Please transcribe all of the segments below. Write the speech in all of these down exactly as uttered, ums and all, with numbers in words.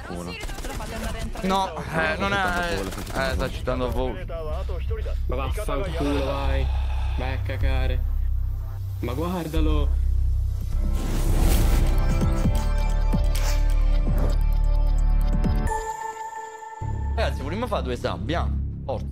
qualcuno. No, eh, non è... Eh, sta citando Vol. Ma vaffanculo, vai. Vai a cagare. Ma guardalo. Ragazzi, vogliamo fare due sabbia? Forza.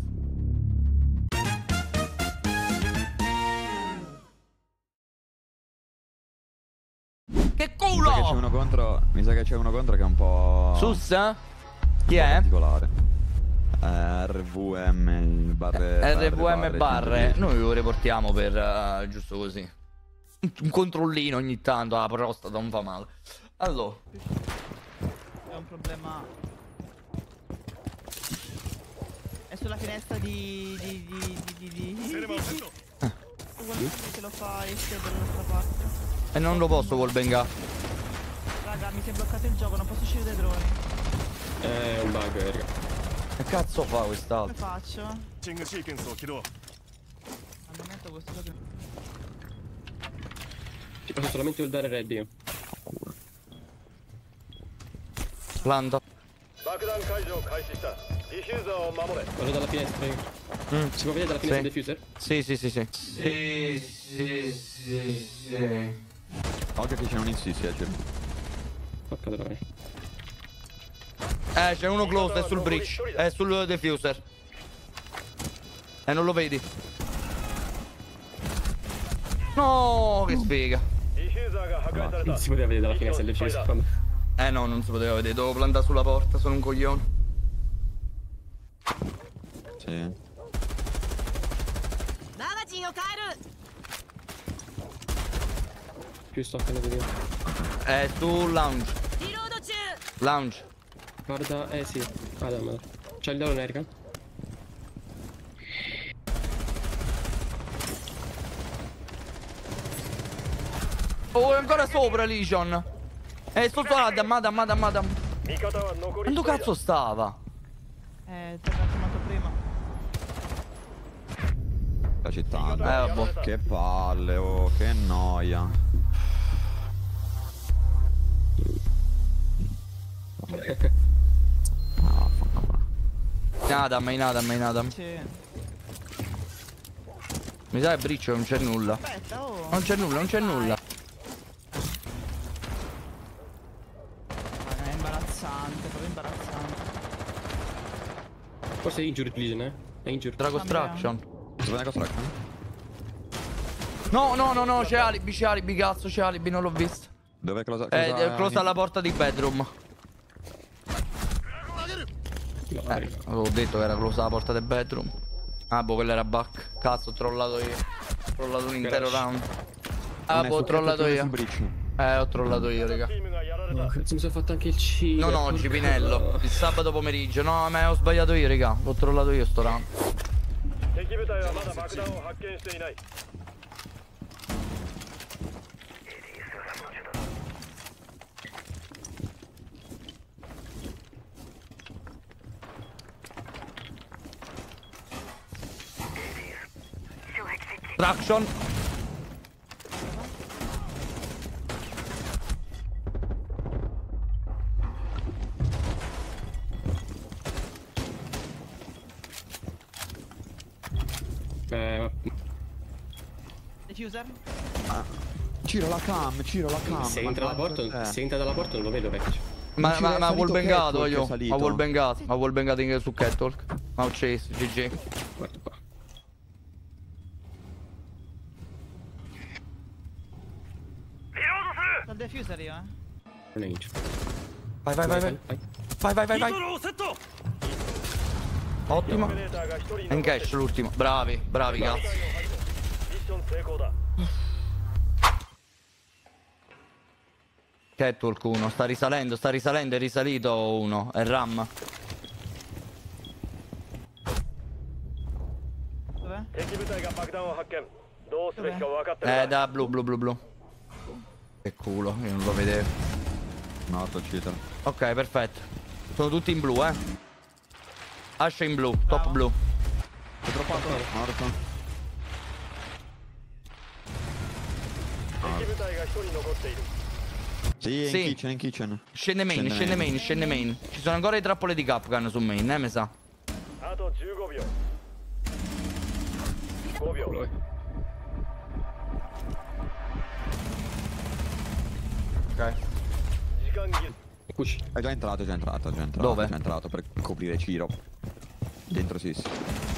Che culo! Mi sa che c'è uno contro. Mi sa che c'è uno contro che è un po'. Sussa? Chi un po' è? particolare. Eh, R V M barre. R V M barre. centodieci. Noi lo riportiamo per uh, giusto così. Un, un controllino ogni tanto. La prostata non fa male. Allora. È un problema. È sulla finestra di. di. di. di. di. di. Guarda se lo fa esce dall'altra parte. E non lo posso col benga. Raga, mi si è bloccato il gioco, non posso uscire dai droni. È un bug, raga. Che cazzo fa Come quest'altro? faccio? Al momento questo gioco. Ti posso solamente holdare red io. Planta. Vado dalla finestra io. Mm. Si può vedere dalla finestra Sì. del diffuser? Sì, sì, sì, sì. Sì, sì, sì, sì. Occhio che c'è un insissi, eh, Porca troia. Eh, c'è uno close, è sul bridge. È sul diffuser. Eh, non lo vedi? No, che sfiga. Non si poteva vedere dalla finestra del diffuser. Quando... Eh no, non si poteva vedere, dovevo plantare sulla porta, sono un coglione. Sì. Più sto appena vedendo. È sul lounge. Lounge. Guarda, eh sì. Ah, dammelo. C'è il down, Erika? Oh, è ancora sopra Legion. Eh, sto su Adam, Adam, Adam, Adam. Quando cazzo stava? Eh, ti ho chiamato prima. La città. Eh, vabbè. Che palle, oh, che noia. Ah, fanculo. In Adam, in Adam, in Adam. Sì. Mi sa che briccio non c'è nulla. Aspetta, oh. Non c'è nulla, non c'è nulla. Raga, è imbarazzante, proprio imbarazzante. Forse è injured Legion, eh? È injured. Drago Struction. Dove è la costruction? No, no, no, no, c'è alibi, c'è alibi, cazzo, c'è alibi, non l'ho visto. Dove è closa? Eh, è close alla porta di bedroom. No, Eh, avevo detto che era close alla porta del bedroom. Ah, boh, quello era back. Cazzo, ho trollato io. Ho trollato un intero round. Ah, boh, ho trollato io. Eh, ho trollato io, raga. no, cazzo, mi sono fatto anche il C. Non oggi, Pinello. Il sabato pomeriggio. No, ma ho sbagliato io, raga. L'ho trollato io sto round. Traction. Eh, Diffuser? Ah. Ciro la cam, Ciro la cam. se entra dalla porta, se entra dalla porta non lo vedo, vecchio. Ma, ci ma, è ma salito wallbangato Catwalk, io. è salito. Ma wallbangato. Ma wallbangato in- su Catwalk. Ma ho chase, G G. Guarda qua. Dal diffuser io, eh. Non è injured. Vai, vai, vai, vai. Vai, vai, vai, vai. Ottimo. In cash l'ultimo. Bravi, bravi, cazzo. Catwalk uno. Sta risalendo, sta risalendo. È risalito uno. È Ram. Dov'è? Eh, da blu, blu, blu, blu. Che culo, io non lo vedevo. Morto il cheater. Ok, perfetto. Sono tutti in blu, eh. Ascia in blu, top blu. È droppato. Morto. Sì, Sì. in kitchen, in kitchen. Scende main, scende main, scende main. Ci sono ancora i trappole di Capcan su main, eh, mi sa. Ok. Push. È già entrato, è già entrato, è già entrato. Dove? È già entrato per coprire Ciro. Dentro sì, sì.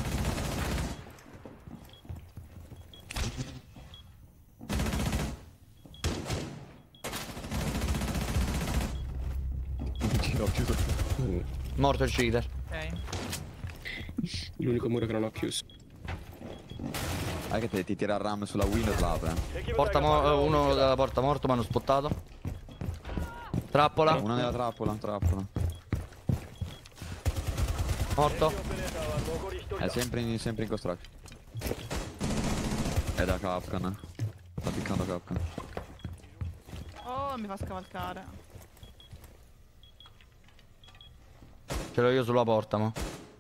Ciro, chiuso. Mm. Morto il cheater. Ok. L'unico muro che non ho chiuso. È che te, ti tira il ram sulla window e l'apre. Porta mo- uno dalla porta morto, mi hanno spottato. Trappola. Una nella trappola, trappola. Morto. È sempre in, sempre in construction. È da Capcan. Sta piccando Capcan. Oh, mi fa scavalcare. Ce l'ho io sulla porta, ma.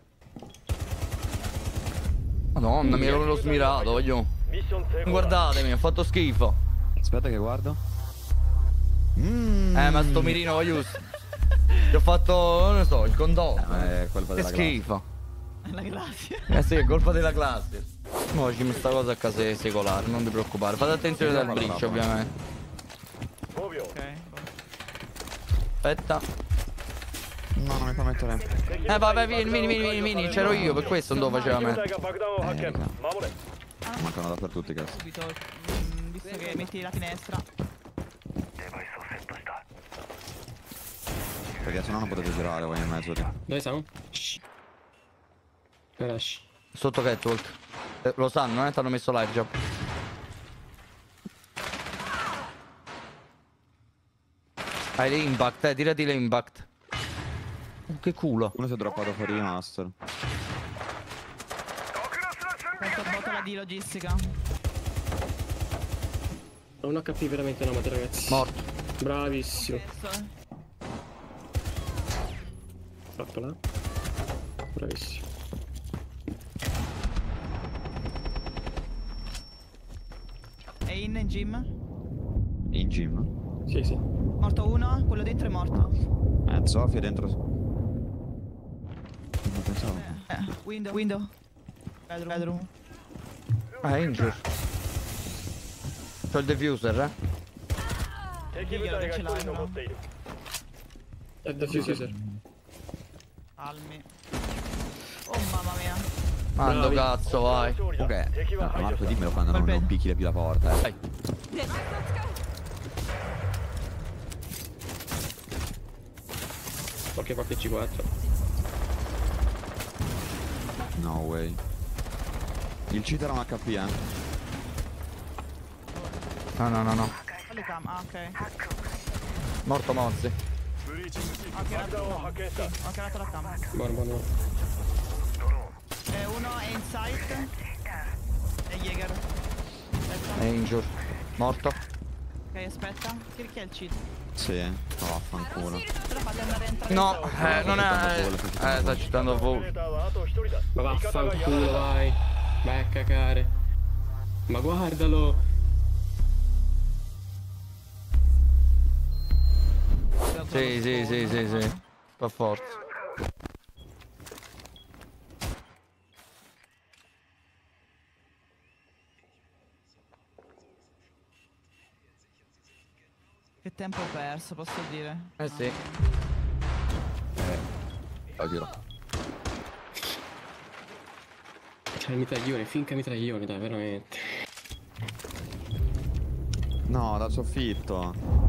Madonna, mi ero lo smirato, voglio. Guardatemi, ho fatto schifo. Aspetta che guardo. Mm. Eh, ma sto mirino, voglio. Ti ho fatto, non ne so, il condono. Eh, è colpa Che della schifo. È la classe. Eh sì, è colpa della classe. Mo' ci sta cosa a casa è secolare, non ti preoccupare. Fate attenzione dal breach, ovviamente. Ok. Aspetta. No, non mi fa mettere. Eh vabbè, vieni, vieni, vieni, vieni, vieni, c'ero io, per questo non lo faceva a me. Eh, raga. Mancano dappertutto i cazzo. Subito, mm, visto che metti la finestra. Perché sennò non potete girare voi in mezzo lì. Dove siamo? Shh. Rush. Sotto Catwalk. Eh, lo sanno, eh? T'hanno messo live job. Hai le impact, eh, tirati le impact. Oh, che culo. Uno si è droppato fuori di master. Questa botola di logistica. Ho un H P veramente nomade, ragazzi. Morto. Bravissimo. Questo, eh. Trappola. Bravissimo. È in gym. In gym? Sì, sì. Morto uno, quello dentro è morto. Eh, Zofia è dentro. Non pensavo. Eh, window. Window. Bedroom. Bedroom. Ah, injure. C'ho il diffuser, eh. Diglielo che ce l'hai, però. È da diffuser. Palmi. Oh mamma mia. Mando Bravi. cazzo, vai. Ok, ah, Marco dimmelo quando non, Colpetto. non picchi più la porta, eh. Vai. Qualche qualche C quattro. No way. Il cheater ha un H P, eh. No, no, no, no. Quale cam? Ah, ok. Morto Mozzi. Ho creato, no. Sì, ho creato la cam. Buono, buono. Eh, uno è in sight. È Jäger. Aspetta. È injure. Morto. Ok, aspetta. Chi chi è il cheat? Sì, no, vaffanculo. Te lo fate andare a entrare. No, eh, non è. Eh, sta citando full. Ma vaffanculo, vai. Vai a cacare. Ma guardalo. Sì, sì, sì, sì, sì. Per forza. Che tempo ho perso, posso dire? Eh sì. La giro. Cioè, il mitraglione, finca mitraglione, dai, veramente. No, dal soffitto.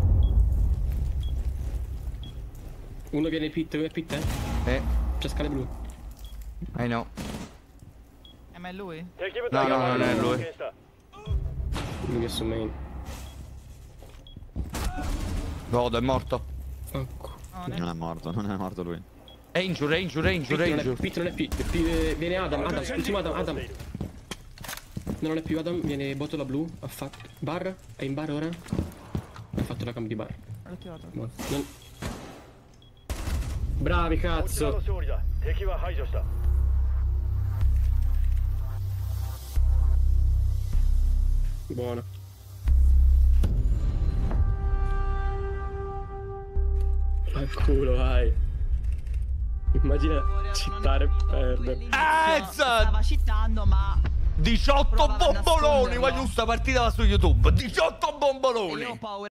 Uno viene pit, uno è pit, eh? Eh, C'è scale blu. I know. Eh, ma è lui? No, no, non è lui. Lui è su main. Godo, è morto. Ecco. No, ne- Non è morto, non è morto lui. È injure, è injure, è injure, è Pit non è, injure. pit non è pit. Pi- eh, viene Adam, Adam, ultimo Adam, Adam. No, non è più Adam, viene botola blu. Ha fatto. Bar? È in bar ora? Ha fatto la cam di bar. l'ho attivato. Buono. Non- Bravi, cazzo. Buono. Al culo, vai. Immagina cittare e perdere. Eh, Stava citando, ma diciotto provava a bomboloni, nasconderlo. voglio sta partita va su YouTube. diciotto bomboloni. io ho paura.